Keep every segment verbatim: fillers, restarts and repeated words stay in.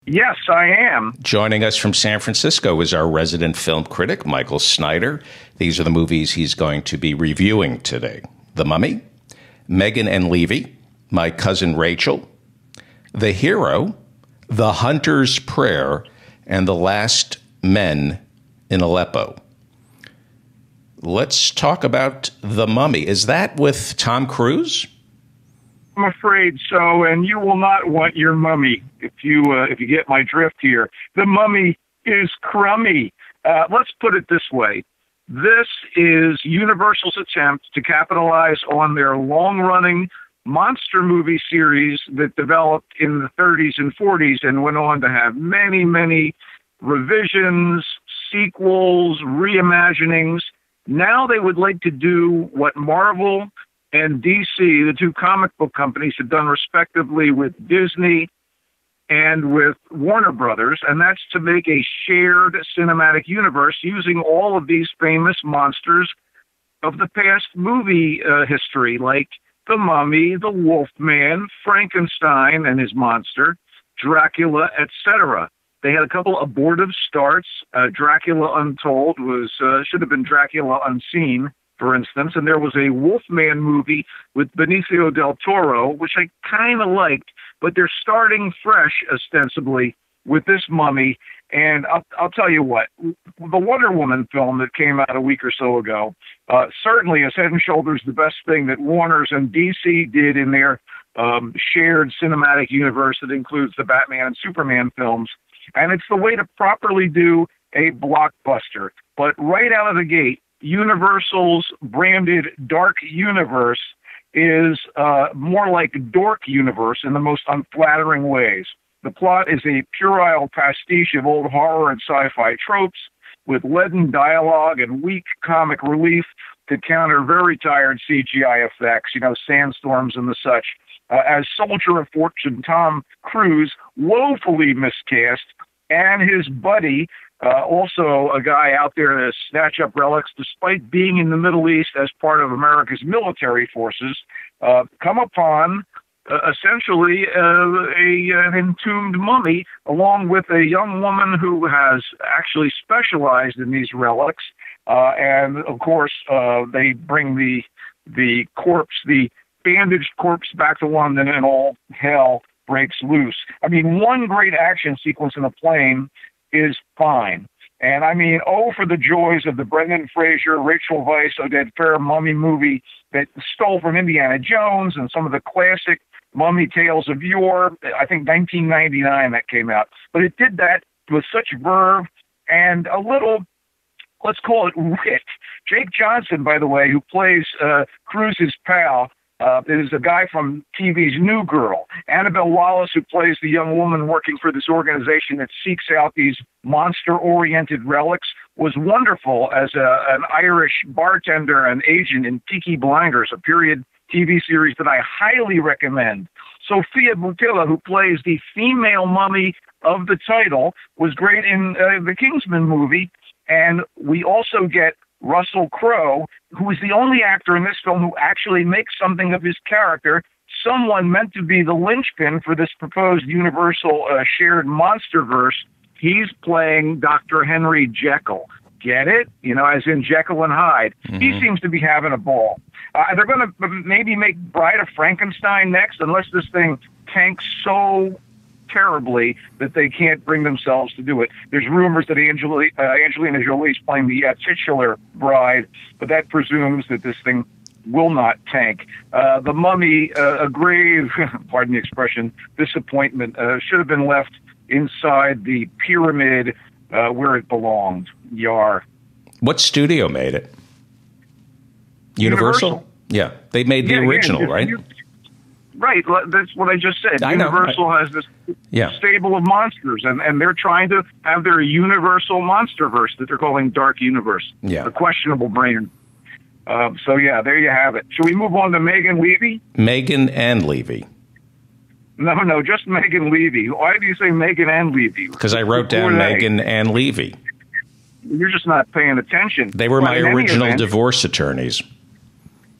Yes, I am. Joining us from San Francisco is our resident film critic, Michael Snyder. These are the movies he's going to be reviewing today. The Mummy, Megan and Leavey, My Cousin Rachel, The Hero, The Hunter's Prayer, and The Last Men in Aleppo. Let's talk about The Mummy. Is that with Tom Cruise? I'm afraid so, and you will not want your mummy if you uh, if you get my drift here. The Mummy is crummy. Uh, let's put it this way. This is Universal's attempt to capitalize on their long-running monster movie series that developed in the thirties and forties and went on to have many, many revisions, sequels, reimaginings. Now they would like to do what Marvel and D C, the two comic book companies, have done respectively with Disney and with Warner Brothers, and that's to make a shared cinematic universe using all of these famous monsters of the past movie uh, history, like the Mummy, the Wolfman, Frankenstein and his monster, Dracula, et cetera. They had a couple abortive starts. Uh, Dracula Untold was uh, should have been Dracula Unseen, for instance, and there was a Wolfman movie with Benicio del Toro, which I kind of liked, but they're starting fresh, ostensibly, with this Mummy. And I'll, I'll tell you what, the Wonder Woman film that came out a week or so ago uh, certainly is head and shoulders the best thing that Warner's and D C did in their um, shared cinematic universe that includes the Batman and Superman films. And it's the way to properly do a blockbuster. But right out of the gate, Universal's branded Dark Universe is uh, more like Dork Universe in the most unflattering ways. The plot is a puerile pastiche of old horror and sci-fi tropes with leaden dialogue and weak comic relief to counter very tired C G I effects, you know, sandstorms and the such. Uh, as Soldier of Fortune Tom Cruise, woefully miscast, and his buddy, Uh, also a guy out there to snatch up relics, despite being in the Middle East as part of America's military forces, uh, come upon uh, essentially uh, a, an entombed mummy, along with a young woman who has actually specialized in these relics. Uh, and, of course, uh, they bring the the corpse, the bandaged corpse, back to London, and all hell breaks loose. I mean, one great action sequence in a plane is fine. And I mean, oh, for the joys of the Brendan Fraser, Rachel Weisz, Oded Fehr mummy movie that stole from Indiana Jones and some of the classic mummy tales of yore. I think nineteen ninety-nine that came out. But it did that with such verve and a little, let's call it wit. Jake Johnson, by the way, who plays uh, Cruise's pal, Uh, is a guy from T V's New Girl. Annabelle Wallace, who plays the young woman working for this organization that seeks out these monster-oriented relics, was wonderful as a, an Irish bartender and agent in Peaky Blinders, a period T V series that I highly recommend. Sophia Boutella, who plays the female mummy of the title, was great in uh, the Kingsman movie. And we also get Russell Crowe, who is the only actor in this film who actually makes something of his character, someone meant to be the linchpin for this proposed Universal uh, shared monsterverse. He's playing Doctor Henry Jekyll. Get it? You know, as in Jekyll and Hyde. Mm-hmm. He seems to be having a ball. Uh, they're going to maybe make Bride of Frankenstein next, unless this thing tanks so terribly that they can't bring themselves to do it. There's rumors that Angeli- uh, Angelina Jolie is playing the uh, titular bride, but that presumes that this thing will not tank. Uh, the Mummy, uh, a grave, pardon the expression, disappointment, uh, should have been left inside the pyramid uh, where it belonged. Yar. What studio made it? Universal? Universal. Yeah, they made the yeah, original, yeah, right? You, Right, that's what I just said. I Universal know. I, has this yeah. stable of monsters, and, and they're trying to have their Universal Monsterverse that they're calling Dark Universe. Yeah. A questionable brand. Uh, so, yeah, there you have it. Should we move on to Megan Leavey? Megan and Leavey. No, no, just Megan Leavey. Why do you say Megan and Leavey? Because I wrote down Megan and Leavey. You're just not paying attention. They were well, my original event, divorce attorneys.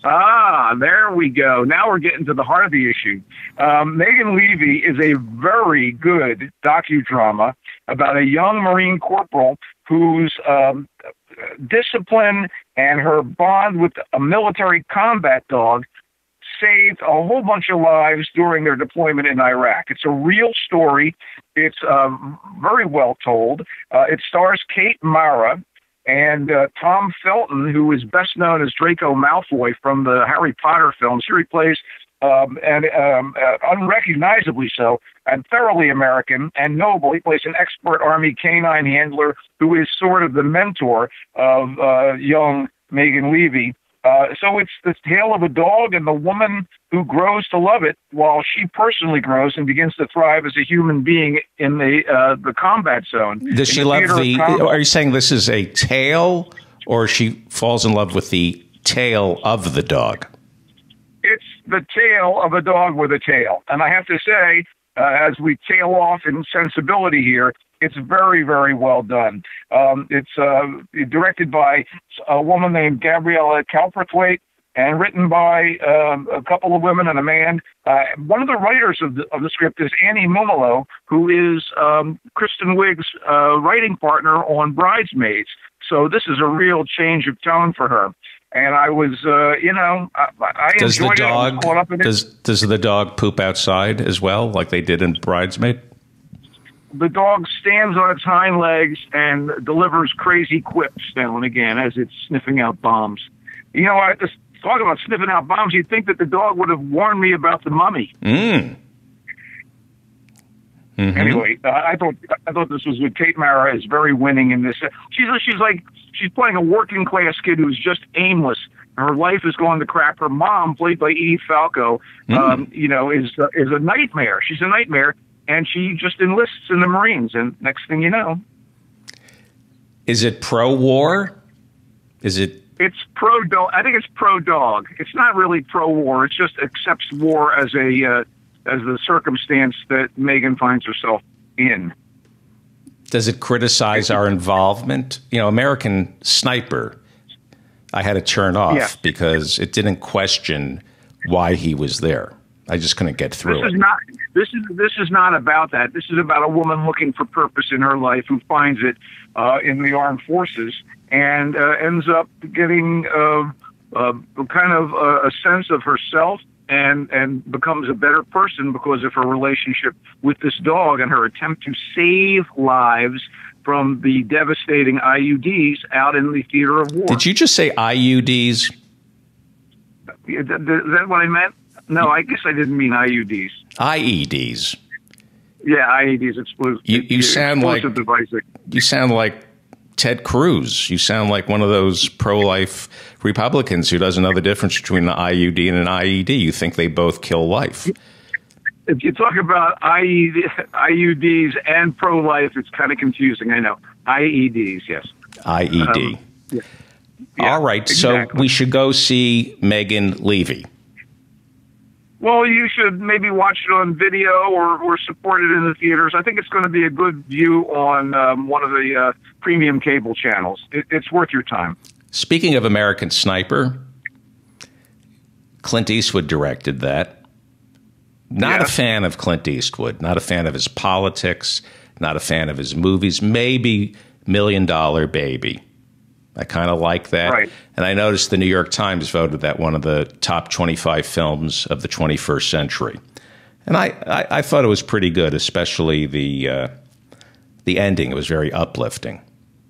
Ah, there we go. Now we're getting to the heart of the issue. Um, Megan Leavey is a very good docudrama about a young Marine corporal whose um, discipline and her bond with a military combat dog saved a whole bunch of lives during their deployment in Iraq. It's a real story. It's uh, very well told. Uh, it stars Kate Mara and uh, Tom Felton, who is best known as Draco Malfoy from the Harry Potter films. Here he plays, um, and um, uh, unrecognizably so, and thoroughly American and noble. He plays an expert Army canine handler who is sort of the mentor of uh, young Megan Leavey. Uh, so it's the tale of a dog and the woman who grows to love it while she personally grows and begins to thrive as a human being in the uh, the combat zone. Does she love the, are you saying this is a tale, or she falls in love with the tail of the dog? It's the tale of a dog with a tail. And I have to say, uh, as we tail off in sensibility here, it's very, very well done. Um, it's uh, directed by a woman named Gabriella Calperthwaite and written by um, a couple of women and a man. Uh, one of the writers of the, of the script is Annie Mumolo, who is um, Kristen Wiig's uh, writing partner on Bridesmaids. So this is a real change of tone for her. And I was, uh, you know, I, I does enjoyed the dog, it. I was caught up in does, it. Does the dog poop outside as well, like they did in Bridesmaid? The dog stands on its hind legs and delivers crazy quips now and again as it's sniffing out bombs. You know, I just talk about sniffing out bombs. You'd think that the dog would have warned me about the mummy. Mm. Mm-hmm. Anyway, uh, I thought I thought this was good. Kate Mara is very winning in this. She's she's like she's playing a working class kid who's just aimless. Her life is going to crap. Her mom, played by Edie Falco, mm. um, you know, is uh, is a nightmare. She's a nightmare. And she just enlists in the Marines, and next thing you know. Is it pro-war? Is it? It's pro-dog. I think it's pro-dog. It's not really pro-war. It just accepts war as a uh, as the circumstance that Megan finds herself in. Does it criticize our involvement? You know, American Sniper, I had to turn off yeah. because it didn't question why he was there. I just couldn't get through this it. Is not, this is this is not about that. This is about a woman looking for purpose in her life who finds it uh, in the armed forces and uh, ends up getting uh, uh, kind of a, a sense of herself and and becomes a better person because of her relationship with this dog and her attempt to save lives from the devastating I U Ds out in the theater of war. Did you just say I U Ds? Is that what I meant? No, I guess I didn't mean I U Ds. I E Ds. Yeah, I E Ds. Explosive. You, you sound like devices. You sound like Ted Cruz. You sound like one of those pro-life Republicans who doesn't know the difference between an I U D and an I E D. You think they both kill life. If you talk about I U Ds and pro-life, it's kind of confusing. I know. I E Ds, yes. I E D. Um, yeah. Yeah, all right, exactly. So we should go see Megan Leavey. Well, you should maybe watch it on video or, or support it in the theaters. I think it's going to be a good view on um, one of the uh, premium cable channels. It, it's worth your time. Speaking of American Sniper, Clint Eastwood directed that. Not yes. a fan of Clint Eastwood. Not a fan of his politics. Not a fan of his movies. Maybe Million Dollar Baby. I kind of like that. Right. And I noticed the New York Times voted that one of the top twenty-five films of the twenty-first century. And I, I, I thought it was pretty good, especially the uh, the ending. It was very uplifting.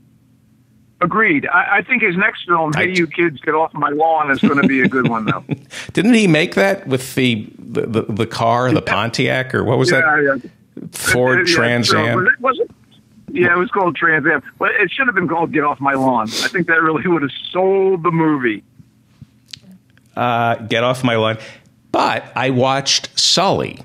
Agreed. I, I think his next film, Hey You Kids, Get Off My Lawn, is going to be a good one, though. Didn't he make that with the the, the, the car, the Pontiac, or what was yeah, that? Yeah. Ford it, it, Trans yeah, Am? It wasn't. Yeah, it was called Trans Am. But it should have been called Get Off My Lawn. I think that really would have sold the movie. Uh, Get Off My Lawn. But I watched Sully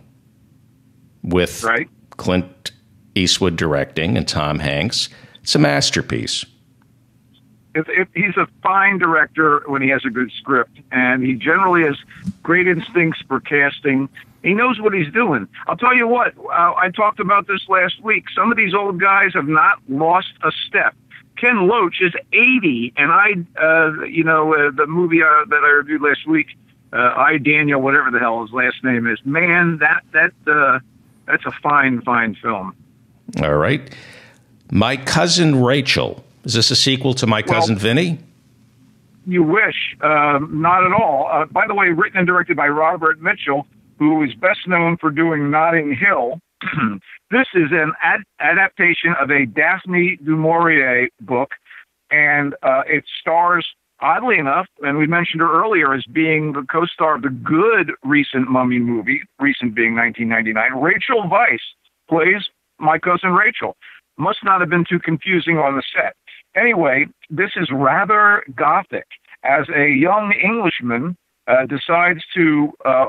with right. Clint Eastwood directing and Tom Hanks. It's a masterpiece. If, if he's a fine director when he has a good script, and he generally has great instincts for casting. He knows what he's doing. I'll tell you what, uh, I talked about this last week. Some of these old guys have not lost a step. Ken Loach is eighty, and I, uh, you know, uh, the movie uh, that I reviewed last week, uh, I Daniel, whatever the hell his last name is, man, that that uh, that's a fine, fine film. All right, My Cousin Rachel. Is this a sequel to My Cousin well, Vinny? You wish, um, not at all. Uh, by the way, written and directed by Robert Mitchell, who is best known for doing Notting Hill. This is an ad- adaptation of a Daphne du Maurier book, and uh, it stars, oddly enough, and we mentioned her earlier as being the co-star of the good recent Mummy movie, recent being nineteen ninety-nine. Rachel Weisz plays My Cousin Rachel. Must not have been too confusing on the set. Anyway, this is rather gothic, as a young Englishman uh, decides to uh,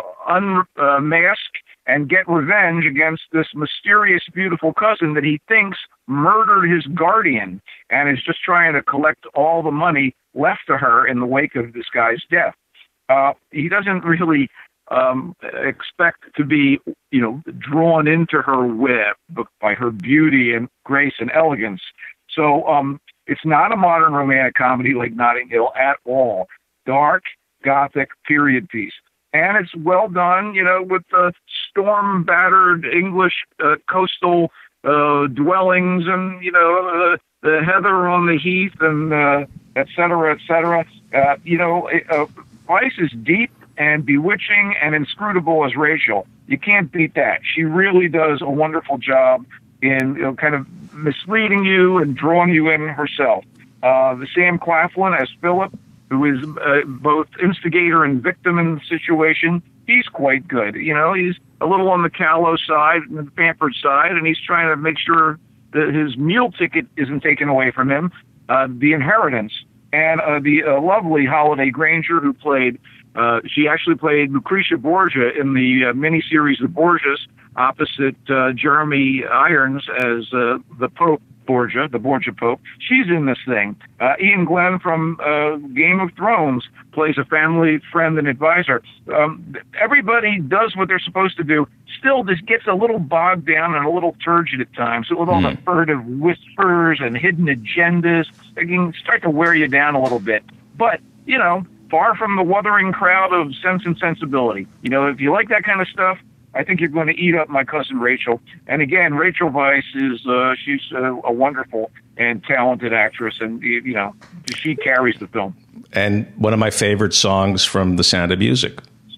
unmask and get revenge against this mysterious, beautiful cousin that he thinks murdered his guardian and is just trying to collect all the money left to her in the wake of this guy's death. Uh, he doesn't really um, expect to be, you know, drawn into her web by her beauty and grace and elegance. So um, it's not a modern romantic comedy like Notting Hill at all. Dark, gothic period piece. And it's well done, you know, with the storm-battered English uh, coastal uh, dwellings and, you know, uh, the heather on the heath and uh, et cetera, et cetera. Uh, you know, uh, Weisz is deep and bewitching and inscrutable as Rachel. You can't beat that. She really does a wonderful job in, you know, kind of misleading you and drawing you in herself. Uh, the Sam Claflin as Philip, who is uh, both instigator and victim in the situation, he's quite good. You know, he's a little on the callow side, the pampered side, and he's trying to make sure that his meal ticket isn't taken away from him, uh, the inheritance. And uh, the uh, lovely Holiday Granger, who played, uh, she actually played Lucretia Borgia in the uh, miniseries The Borgias, opposite uh, Jeremy Irons as uh, the Pope Borgia, the Borgia Pope. She's in this thing. Uh, Ian Glenn from uh, Game of Thrones plays a family friend and advisor. Um, everybody does what they're supposed to do. Still, this gets a little bogged down and a little turgid at times. With all the furtive whispers and hidden agendas, it can start to wear you down a little bit. But, you know, far from the wuthering crowd of Sense and Sensibility. You know, if you like that kind of stuff, I think you're going to eat up My Cousin Rachel. And again, Rachel Weisz is, uh, she's uh, a wonderful and talented actress, and, you know, she carries the film. And one of my favorite songs from The Sound of Music.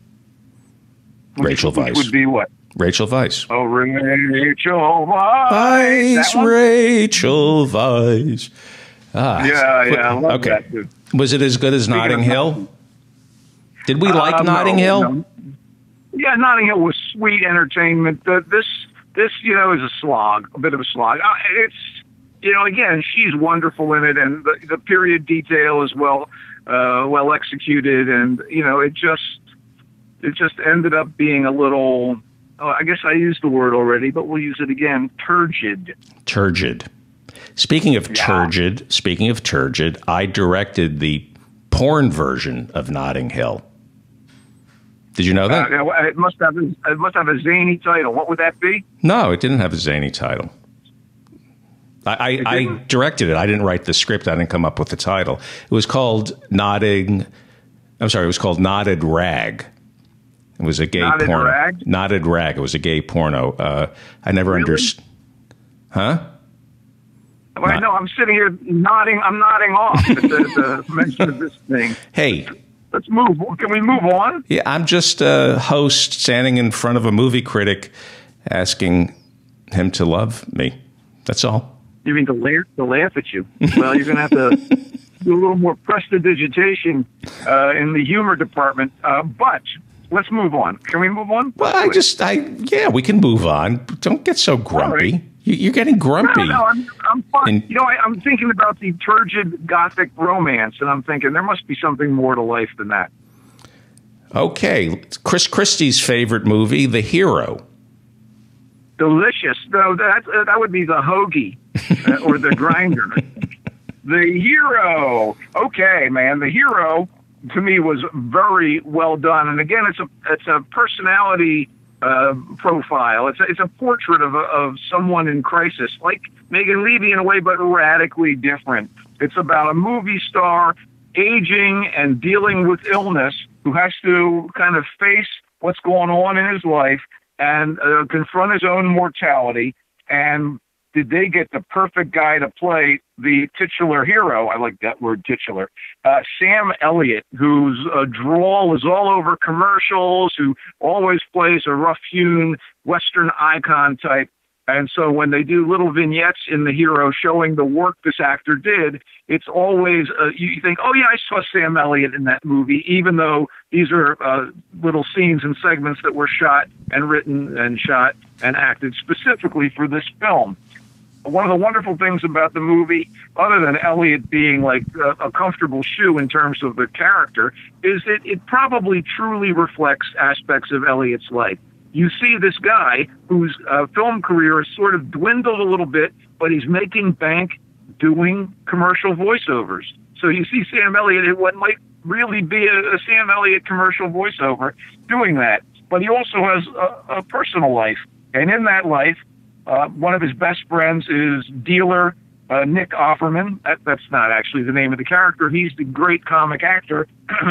Which, Rachel Weisz. Which would be what? Rachel Weisz. Oh, Rachel Weisz. Weisz, Rachel Weisz. Ah, yeah, yeah, I love okay. that too. Was it as good as Speaking Notting Hill? Notting. Did we like uh, Notting no, Hill? No. Yeah, Notting Hill was sweet entertainment. Uh, this, this, you know, is a slog, a bit of a slog. Uh, it's, you know, again, she's wonderful in it, and the, the period detail is well, uh, well executed, and you know, it just, it just ended up being a little. Oh, I guess I used the word already, but we'll use it again. Turgid. Turgid. Speaking of yeah. turgid, speaking of turgid, I directed the porn version of Notting Hill. Did you know that? Uh, it must have it must have a zany title. What would that be? No, it didn't have a zany title. I, I, I directed it. I didn't write the script. I didn't come up with the title. It was called Nodding. I'm sorry. It was called Knotted Rag. It was a gay Knotted porno. Rag? Knotted Rag. It was a gay porno. Uh, I never Really? understood. Huh? Well, I know. I'm sitting here nodding. I'm nodding off at the, the mention of this thing. Hey. Let's move. Can we move on? Yeah, I'm just a host standing in front of a movie critic asking him to love me. That's all. You mean to laugh, to laugh at you? Well, you're going to have to do a little more prestidigitation uh, in the humor department. Uh, but let's move on. Can we move on? Well, I just, I yeah, we can move on. Don't get so grumpy. Right. You, you're getting grumpy. No, no, I'm, I'm fine. And, you know, I, I'm thinking about the turgid gothic romance, and I'm thinking there must be something more to life than that. Okay. Chris Christie's favorite movie, The Hero. Delicious. No, that, uh, that would be The Hoagie uh, or The Grinder. The Hero. Okay, man. The Hero, to me, was very well done. And again, it's a it's a personality uh, profile. It's a, it's a portrait of a, of someone in crisis, like Megan Leavey in a way, but radically different. It's about a movie star aging and dealing with illness who has to kind of face what's going on in his life and uh, confront his own mortality. And did they get the perfect guy to play the titular hero? I like that word, titular. Uh, Sam Elliott, whose uh, drawl is all over commercials, who always plays a rough-hewn Western icon type. And so when they do little vignettes in the hero showing the work this actor did, it's always, uh, you think, oh, yeah, I saw Sam Elliott in that movie, even though these are uh, little scenes and segments that were shot and written and shot and acted specifically for this film. One of the wonderful things about the movie, other than Elliot being like a, a comfortable shoe in terms of the character, is that it probably truly reflects aspects of Elliot's life. You see this guy whose uh, film career has sort of dwindled a little bit, but he's making bank doing commercial voiceovers. So you see Sam Elliott in what might really be a, a Sam Elliott commercial voiceover doing that. But he also has a, a personal life. And in that life, uh, one of his best friends is dealer uh, Nick Offerman. That, that's not actually the name of the character. He's the great comic actor.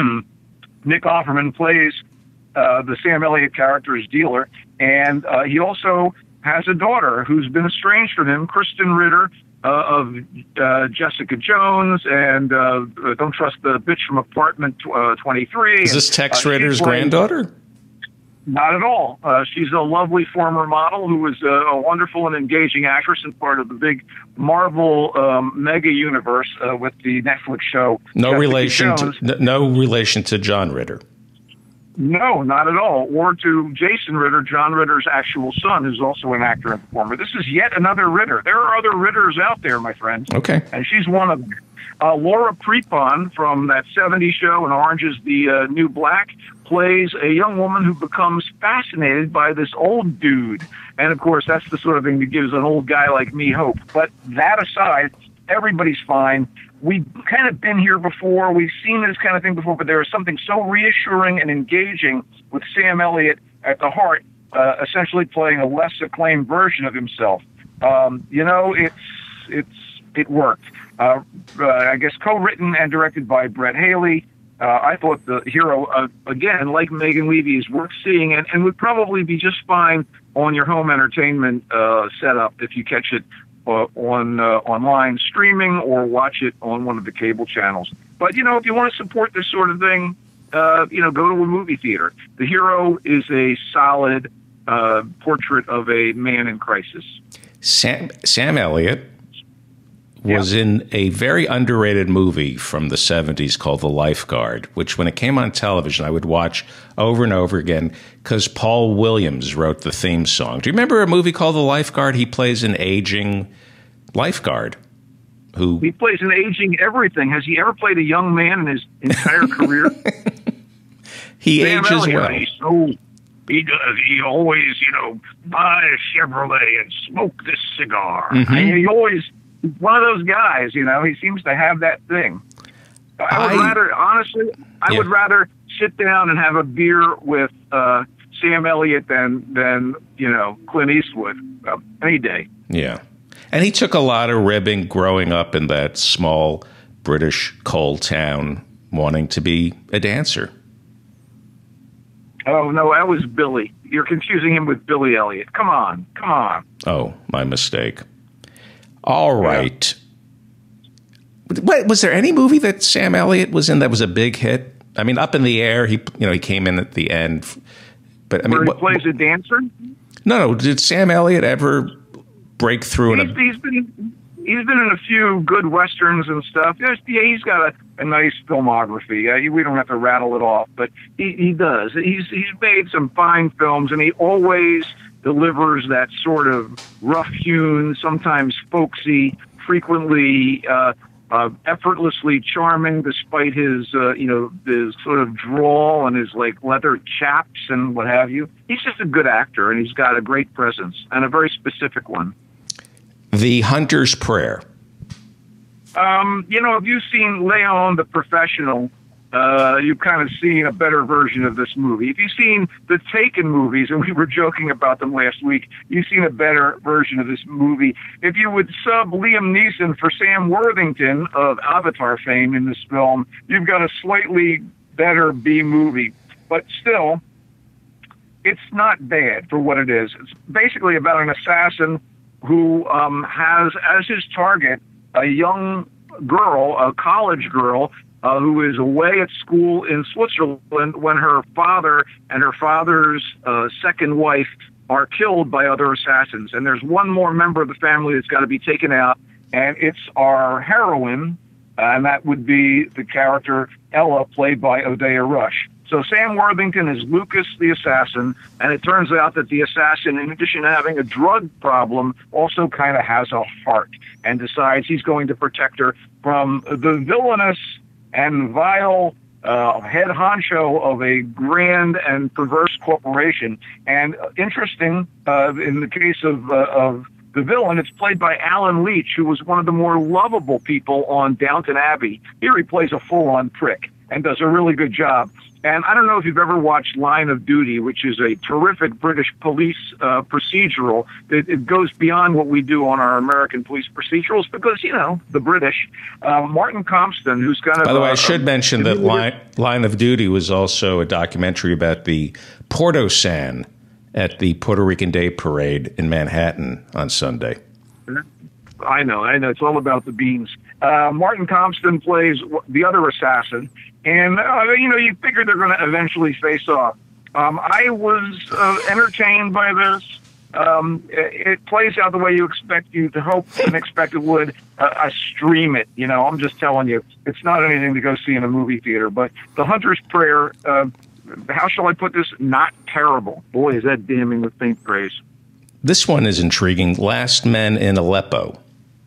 Nick Offerman plays Uh, the Sam Elliott character is dealer, and uh, he also has a daughter who's been estranged from him, Kristen Ritter uh, of uh, Jessica Jones, and uh, Don't Trust the Bitch from Apartment uh, twenty-three. Is this Tex uh, Ritter's granddaughter? Not at all. Uh, she's a lovely former model who was a, a wonderful and engaging actress and part of the big Marvel um, mega universe uh, with the Netflix show. No Jessica relation. Jones. To, no relation to John Ritter. No, not at all. Or to Jason Ritter, John Ritter's actual son, who's also an actor and performer. This is yet another Ritter. There are other Ritters out there, my friend. Okay. And she's one of them. Uh, Laura Prepon from that seventies show, and Orange is the uh, New Black, plays a young woman who becomes fascinated by this old dude. And, of course, that's the sort of thing that gives an old guy like me hope. But that aside, everybody's fine. We've kind of been here before. We've seen this kind of thing before, but there is something so reassuring and engaging with Sam Elliott at the heart, uh, essentially playing a less acclaimed version of himself. Um, you know, it's it's it worked. Uh, uh, I guess co-written and directed by Brett Haley. Uh, I thought the hero, uh, again, like Megan Leavey, is worth seeing and, and would probably be just fine on your home entertainment uh, setup if you catch it Uh, on uh, online streaming or watch it on one of the cable channels. But, you know, if you want to support this sort of thing, uh, you know, go to a movie theater. The hero is a solid uh, portrait of a man in crisis. Sam, Sam Elliott was yeah. in a very underrated movie from the seventies called The Lifeguard, which when it came on television, I would watch over and over again because Paul Williams wrote the theme song. Do you remember a movie called The Lifeguard? He plays an aging lifeguard. Who He plays an aging everything. Has he ever played a young man in his entire career? He Sam ages Elliott, well. He's so, he does. He always, you know, buy a Chevrolet and smoke this cigar. Mm-hmm. And he always... one of those guys, you know, he seems to have that thing. I would I, rather, honestly, I yeah. would rather sit down and have a beer with uh, Sam Elliott than, than, you know, Clint Eastwood uh, any day. Yeah. And he took a lot of ribbing growing up in that small British coal town wanting to be a dancer. Oh, no, that was Billy. You're confusing him with Billy Elliot. Come on, come on. Oh, my mistake. All right. Yeah. Wait, was there any movie that Sam Elliott was in that was a big hit? I mean, Up in the Air, he you know he came in at the end, but I mean, where he what, plays what, a dancer. No, no. Did Sam Elliott ever break through? He's, in a, he's been he's been in a few good westerns and stuff. Yes, yeah, he's got a, a nice filmography. Uh, we don't have to rattle it off, but he, he does. He's he's made some fine films, and he always delivers that sort of rough-hewn, sometimes folksy, frequently uh, uh, effortlessly charming, despite his, uh, you know, his sort of drawl and his like leather chaps and what have you. He's just a good actor, and he's got a great presence and a very specific one. The Hunter's Prayer. Um, you know, have you seen Leon the Professional? uh, you've kind of seen a better version of this movie. If you've seen the Taken movies, and we were joking about them last week, you've seen a better version of this movie. If you would sub Liam Neeson for Sam Worthington of Avatar fame in this film, you've got a slightly better B movie. But still, it's not bad for what it is. It's basically about an assassin who um, has as his target a young girl, a college girl, uh, who is away at school in Switzerland when her father and her father's uh, second wife are killed by other assassins. And there's one more member of the family that's got to be taken out, and it's our heroine, and that would be the character Ella, played by Odeya Rush. So Sam Worthington is Lucas the assassin, and it turns out that the assassin, in addition to having a drug problem, also kind of has a heart and decides he's going to protect her from the villainous and vile uh, head honcho of a grand and perverse corporation. And uh, interesting, uh, in the case of, uh, of the villain, it's played by Alan Leach, who was one of the more lovable people on Downton Abbey. Here he plays a full-on prick and does a really good job. And I don't know if you've ever watched Line of Duty, which is a terrific British police uh, procedural. It, it goes beyond what we do on our American police procedurals because, you know, the British. Uh, Martin Compston, who's kind of... By the way, uh, I should uh, mention that Line, Line of Duty was also a documentary about the Porto San at the Puerto Rican Day Parade in Manhattan on Sunday. I know, I know. It's all about the beans. Uh, Martin Compston plays the other assassin, and, uh, you know, you figure they're going to eventually face off. Um, I was uh, entertained by this. Um, it, it plays out the way you expect you to hope and expect it would. Uh, I stream it, you know. I'm just telling you, it's not anything to go see in a movie theater. But The Hunter's Prayer, uh, how shall I put this? Not terrible. Boy, is that damning with faint praise. This one is intriguing. Last Men in Aleppo.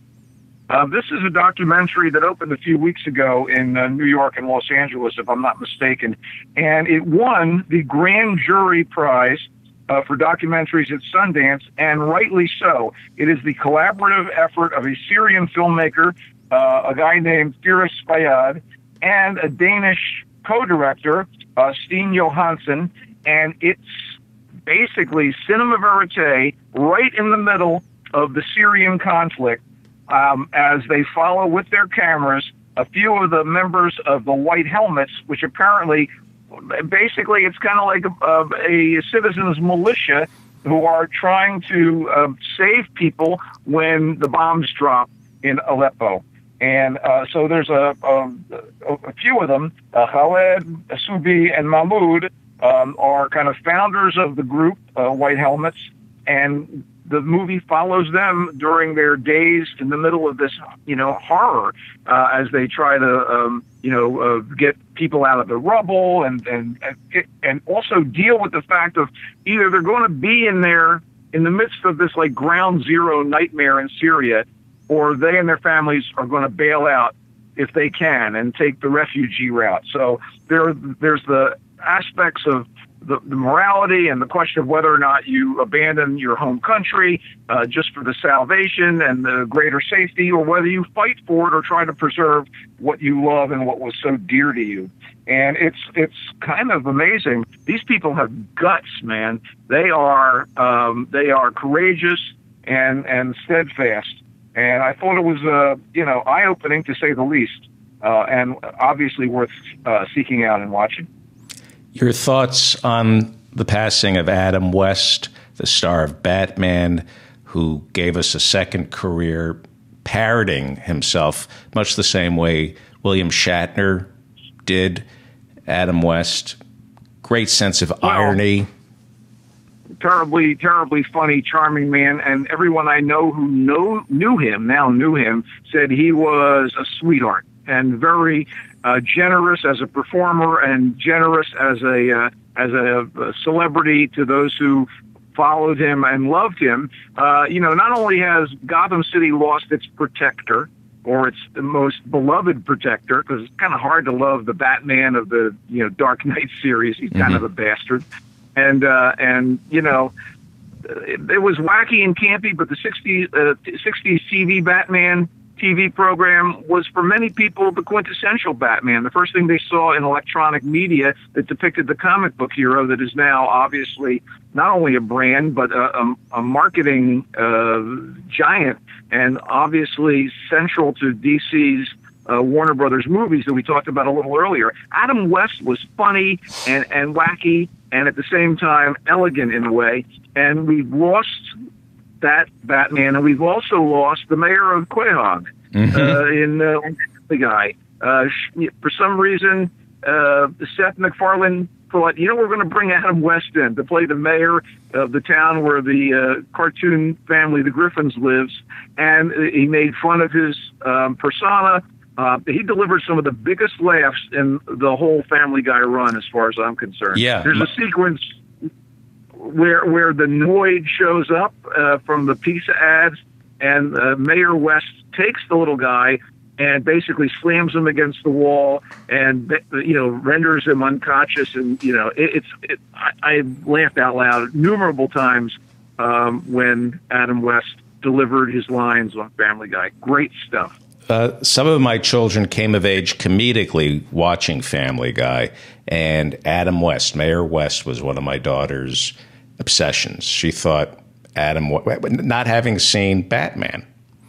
Uh, this is a documentary that opened a few weeks ago in uh, New York and Los Angeles, if I'm not mistaken, and it won the Grand Jury Prize uh, for documentaries at Sundance, and rightly so. It is the collaborative effort of a Syrian filmmaker, uh, a guy named Firas Fayyad, and a Danish co-director, uh, Steen Johansen, and it's basically cinema verite right in the middle of the Syrian conflict. Um, as they follow with their cameras a few of the members of the White Helmets, which apparently, basically, it's kind of like a, a citizens militia who are trying to uh, save people when the bombs drop in Aleppo. And uh, so there's a, a, a few of them, uh, Khaled, Subi, and Mahmoud, um, are kind of founders of the group, uh, White Helmets, and the movie follows them during their days in the middle of this, you know, horror uh, as they try to, um, you know, uh, get people out of the rubble and and and also deal with the fact of either they're going to be in there in the midst of this like ground zero nightmare in Syria, or they and their families are going to bail out if they can and take the refugee route. So there, there's the aspects of The, the morality and the question of whether or not you abandon your home country uh, just for the salvation and the greater safety, or whether you fight for it or try to preserve what you love and what was so dear to you. And it's it's kind of amazing. These people have guts, man. They are um, they are courageous and and steadfast. And I thought it was uh, you know eye opening to say the least, uh, and obviously worth uh, seeking out and watching. Your thoughts on the passing of Adam West, the star of Batman, who gave us a second career parroting himself, much the same way William Shatner did. Adam West, great sense of well, irony. Terribly, terribly funny, charming man. And everyone I know who know, knew him, now knew him, said he was a sweetheart and very uh, generous as a performer and generous as a uh, as a, a celebrity to those who followed him and loved him. Uh, you know, not only has Gotham City lost its protector, or its the most beloved protector, because it's kind of hard to love the Batman of the you know Dark Knight series. He's mm-hmm. kind of a bastard, and uh, and you know. It, it was wacky and campy, but the sixties, uh, sixties T V Batman T V program was for many people the quintessential Batman. The first thing they saw in electronic media that depicted the comic book hero that is now obviously not only a brand but a, a, a marketing uh, giant, and obviously central to D C's uh, Warner Brothers movies that we talked about a little earlier. Adam West was funny and, and wacky and at the same time elegant in a way, and we've lost that Batman, and we've also lost the mayor of Quahog mm-hmm. uh, in uh, the guy. Uh, for some reason, uh, Seth MacFarlane thought, you know, we're going to bring Adam West in to play the mayor of the town where the uh, cartoon family, the Griffins, lives, and he made fun of his um, persona. Uh, he delivered some of the biggest laughs in the whole Family Guy run, as far as I'm concerned. Yeah, there's a sequence where where the Noid shows up uh, from the pizza ads, and uh, Mayor West takes the little guy and basically slams him against the wall, and you know renders him unconscious. And you know it, it's it, I, I laughed out loud innumerable times um, when Adam West delivered his lines on Family Guy. Great stuff. Uh, some of my children came of age comedically watching Family Guy, and Adam West, Mayor West, was one of my daughter's obsessions. She thought Adam, not having seen Batman.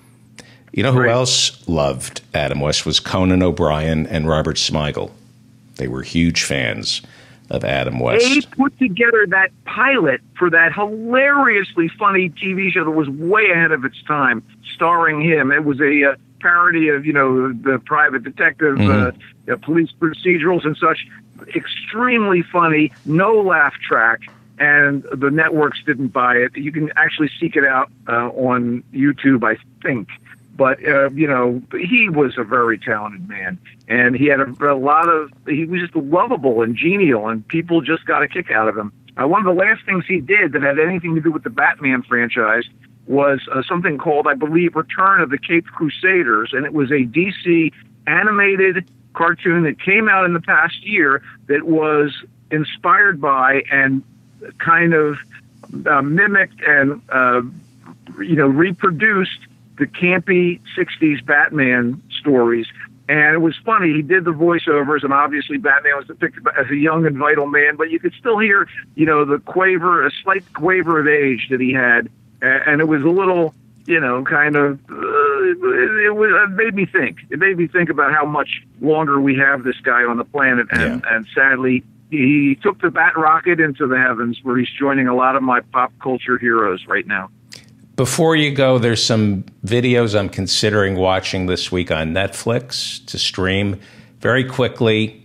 You know who right. else loved Adam West was Conan O'Brien and Robert Smigel. They were huge fans of Adam West. They put together that pilot for that hilariously funny T V show that was way ahead of its time, starring him. It was a uh, parody of, you know, the private detective, mm-hmm. uh, uh, police procedurals and such. Extremely funny, no laugh track. And the networks didn't buy it. You can actually seek it out uh, on YouTube, I think. But, uh, you know, he was a very talented man. And he had a, a lot of, he was just lovable and genial, and people just got a kick out of him. Uh, one of the last things he did that had anything to do with the Batman franchise was uh, something called, I believe, Return of the Caped Crusaders. And it was a D C animated cartoon that came out in the past year that was inspired by and kind of uh, mimicked and, uh, you know, reproduced the campy sixties Batman stories. And it was funny. He did the voiceovers, and obviously Batman was depicted as a young and vital man, but you could still hear, you know, the quaver, a slight quaver of age that he had. And it was a little, you know, kind of, uh, it, it, was, it made me think. It made me think about how much longer we have this guy on the planet. And, yeah. and sadly, he took the bat rocket into the heavens, where he's joining a lot of my pop culture heroes right now. Before you go, there's some videos I'm considering watching this week on Netflix to stream. Very quickly,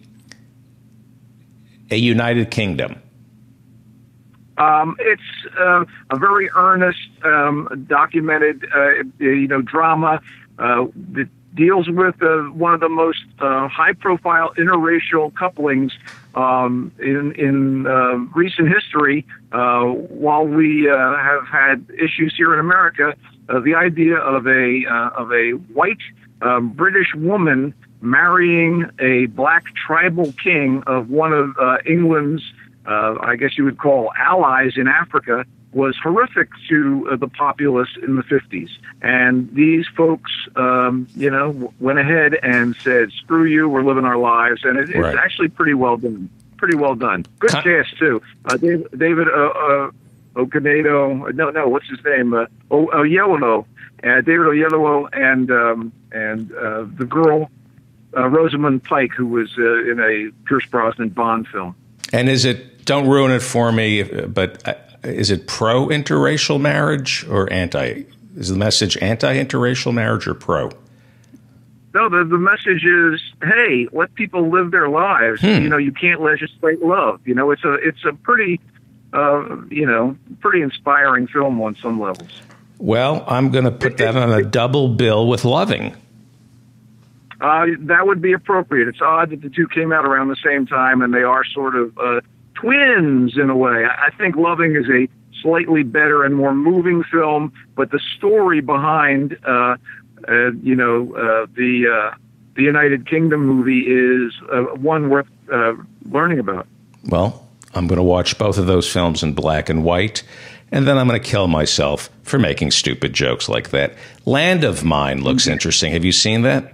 A United Kingdom. Um, it's uh, a very earnest, um, documented, uh, you know, drama uh, that deals with uh, one of the most uh, high-profile interracial couplings um, in, in uh, recent history. Uh, while we uh, have had issues here in America, uh, the idea of a uh, of a white uh, British woman marrying a black tribal king of one of uh, England's, uh, I guess you would call allies in Africa, was horrific to uh, the populace in the fifties. And these folks, um, you know, went ahead and said, screw you, we're living our lives. And it, right. it's actually pretty well done. Pretty well done. Good Con- cast, too. Uh, David, David uh, uh, Okonedo, no, no, what's his name? Uh, o- Oyelowo. Uh, David Oyelowo and, um, and uh, the girl, uh, Rosamund Pike, who was uh, in a Pierce Brosnan Bond film. And is it, don't ruin it for me, but... Uh, is it pro-interracial marriage or anti? Is the message anti-interracial marriage or pro? No, the, the message is, hey, let people live their lives. Hmm. You know, you can't legislate love. You know, it's a it's a pretty, uh, you know, pretty inspiring film on some levels. Well, I'm going to put that on a double bill with Loving. Uh, that would be appropriate. It's odd that the two came out around the same time, and they are sort of uh, twins in a way. I think Loving is a slightly better and more moving film, but the story behind, uh, uh, you know, uh, the uh, the United Kingdom movie is uh, one worth uh, learning about. Well, I'm going to watch both of those films in black and white. and then I'm going to kill myself for making stupid jokes like that. Land of Mine looks interesting. Have you seen that?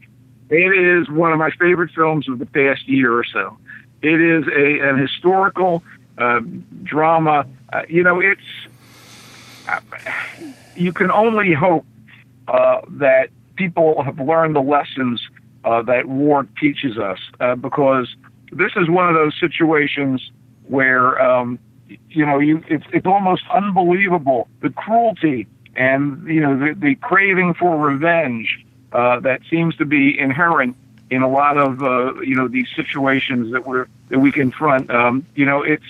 It is one of my favorite films of the past year or so. It is a an historical uh, drama. Uh, you know, it's uh, you can only hope uh, that people have learned the lessons uh, that war teaches us, uh, because this is one of those situations where um, you know you it's, it's almost unbelievable, the cruelty and you know the, the craving for revenge uh, that seems to be inherent in a lot of uh, you know these situations that we're that we confront. Um, you know, it's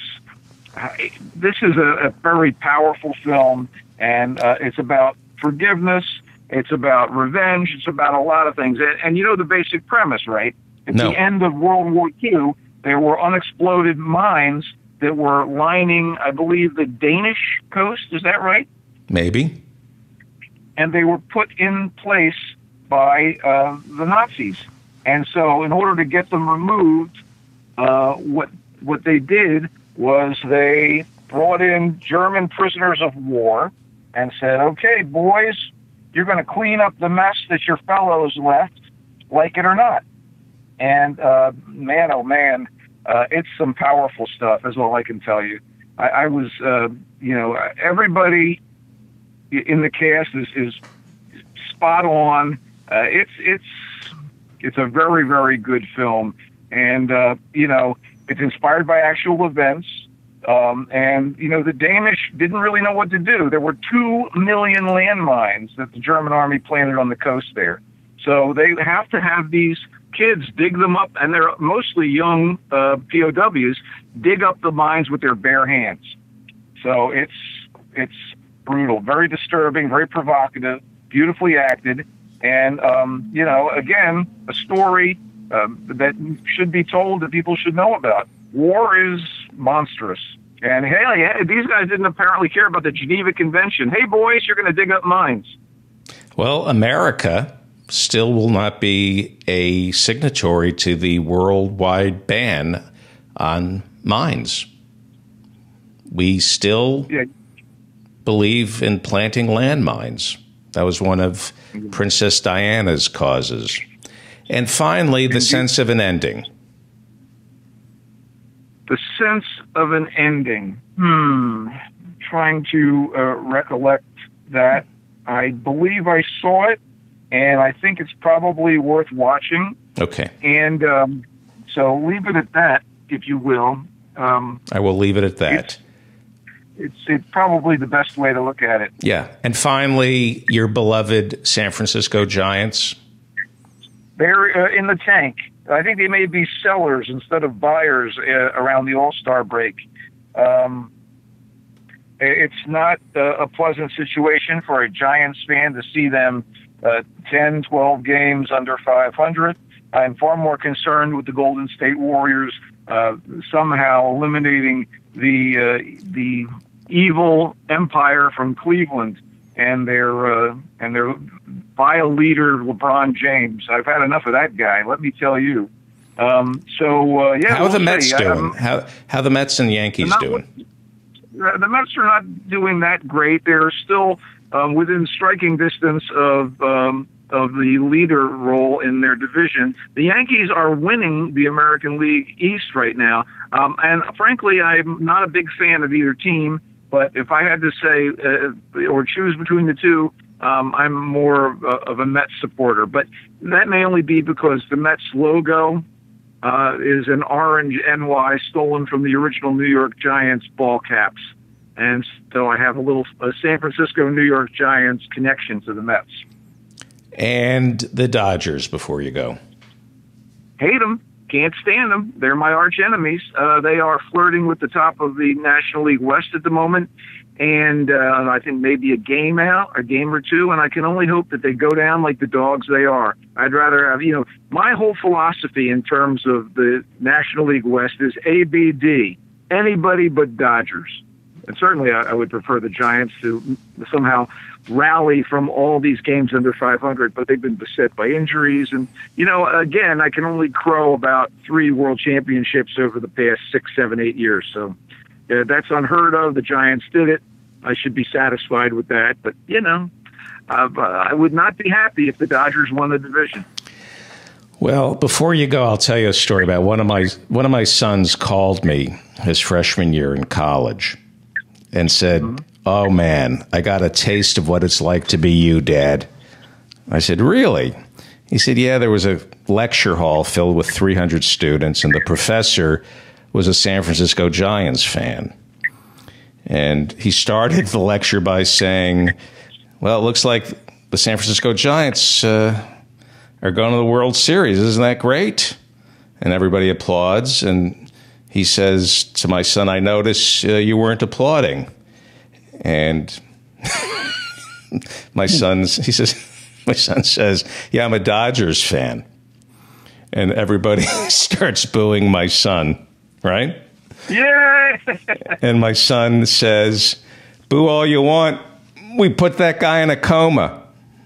this is a, a very powerful film, and uh, it's about forgiveness. It's about revenge. It's about a lot of things. And, and you know the basic premise, right? At No. the end of World War Two, there were unexploded mines that were lining, I believe, the Danish coast. Is that right? Maybe. And they were put in place by uh, the Nazis. And so in order to get them removed, uh, what what they did was they brought in German prisoners of war and said, okay, boys, you're going to clean up the mess that your fellows left, like it or not. And uh, man, oh man, uh, it's some powerful stuff, is all I can tell you. I, I was, uh, you know, everybody in the cast is, is spot on. Uh, it's it's it's a very, very good film. And, uh, you know, it's inspired by actual events. Um, and, you know, the Danish didn't really know what to do. There were two million landmines that the German army planted on the coast there. So they have to have these kids dig them up, and they're mostly young uh, P O Ws, dig up the mines with their bare hands. So it's it's brutal, very disturbing, very provocative, beautifully acted. And, um, you know, again, a story uh, that should be told, that people should know about. War is monstrous. And, hey, hey, these guys didn't apparently care about the Geneva Convention. Hey, boys, you're going to dig up mines. Well, America still will not be a signatory to the worldwide ban on mines. We still yeah. believe in planting landmines. That was one of Princess Diana's causes. And finally, the sense of an ending. The sense of an ending. Hmm. Trying to uh, recollect that. I believe I saw it, and I think it's probably worth watching. Okay. And um, so leave it at that, if you will. Um, I will leave it at that. It's, it's, it's probably the best way to look at it. Yeah. And finally, your beloved San Francisco Giants. They're uh, in the tank. I think they may be sellers instead of buyers uh, around the All-Star break. Um, it's not uh, a pleasant situation for a Giants fan to see them uh, ten, twelve games under five hundred. I'm far more concerned with the Golden State Warriors uh, somehow eliminating the uh, the evil empire from Cleveland and their uh, and their vile leader LeBron James. I've had enough of that guy. Let me tell you. Um, so uh, yeah, how are we'll the Mets see. doing? Um, how how the Mets and Yankees not, doing? The Mets are not doing that great. They're still um, within striking distance of um, of the leader role in their division. The Yankees are winning the American League East right now, um, and frankly, I'm not a big fan of either team. But if I had to say uh, or choose between the two, um, I'm more uh, of a Mets supporter. But that may only be because the Mets logo uh, is an orange N Y stolen from the original New York Giants ball caps. And so I have a little uh, San Francisco, New York Giants connection to the Mets. And the Dodgers, before you go. Hate them. Can't stand them. They're my arch enemies. Uh, they are flirting with the top of the National League West at the moment. And uh, I think maybe a game out, a game or two. And I can only hope that they go down like the dogs they are. I'd rather have, you know, my whole philosophy in terms of the National League West is A B D, anybody but Dodgers. And certainly I, I would prefer the Giants to somehow rally from all these games under five hundred, but they've been beset by injuries. And, you know, again, I can only crow about three world championships over the past six, seven, eight years. So uh, that's unheard of. The Giants did it. I should be satisfied with that. But, you know, uh, I would not be happy if the Dodgers won the division. Well, before you go, I'll tell you a story about one of my one of my sons called me his freshman year in college and said, mm-hmm. "Oh, man, I got a taste of what it's like to be you, Dad." I said, "Really?" He said, "Yeah, there was a lecture hall filled with three hundred students, and the professor was a San Francisco Giants fan. And he started the lecture by saying, well, it looks like the San Francisco Giants uh, are going to the World Series. Isn't that great?" And everybody applauds. And he says to my son, "I notice uh, you weren't applauding." And my son's, he says, my son says, "Yeah, I'm a Dodgers fan." And everybody starts booing my son, right? Yeah. And my son says, "Boo all you want. We put that guy in a coma."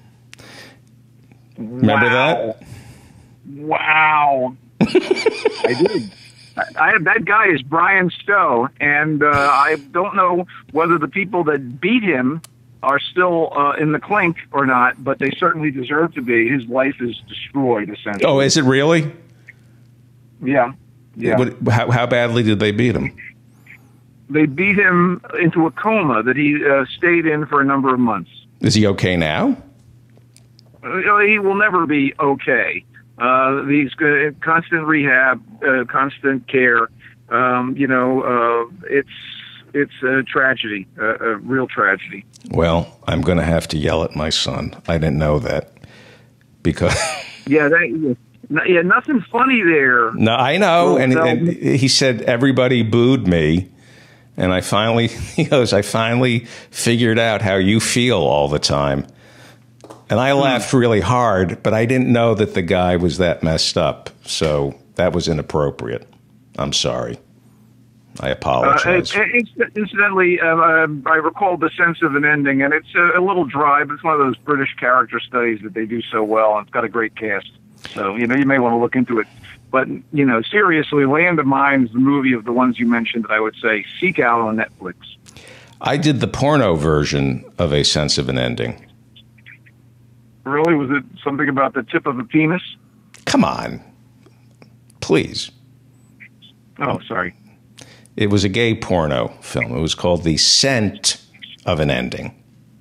Remember wow. that? Wow. I did. I, I, that guy is Brian Stowe, and uh, I don't know whether the people that beat him are still uh, in the clink or not, but they certainly deserve to be. His life is destroyed, essentially. Oh, is it really? Yeah. Yeah. What, how, how badly did they beat him? They beat him into a coma that he uh, stayed in for a number of months. Is he okay now? Uh, he will never be okay. Uh, he's uh, constant rehab, uh, constant care. Um, you know, uh, it's it's a tragedy, uh, a real tragedy. Well, I'm going to have to yell at my son. I didn't know that because. yeah, that, yeah, nothing funny there. No, I know, well, and, no. and he said everybody booed me. And I finally, he goes, I finally figured out how you feel all the time. And I laughed really hard, but I didn't know that the guy was that messed up. So that was inappropriate. I'm sorry. I apologize. Uh, incidentally, uh, I recall The Sense of an Ending, and it's a, a little dry, but it's one of those British character studies that they do so well, and it's got a great cast. So, you know, you may want to look into it. But, you know, seriously, Land of Mine's the movie of the ones you mentioned that I would say seek out on Netflix. I did the porno version of A Sense of an Ending. Really? Was it something about the tip of a penis? Come on. Please. Oh, sorry. It was a gay porno film. It was called The Scent of an Ending.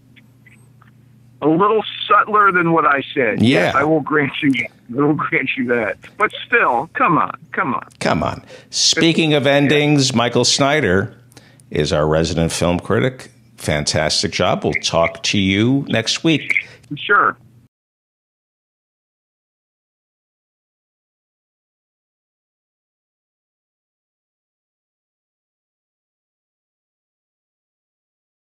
A little subtler than what I said. Yeah. Yes, I will grant you that. I will grant you that. But still, come on, come on. Come on. Speaking of endings, Michael Snyder is our resident film critic. Fantastic job. We'll talk to you next week. Sure.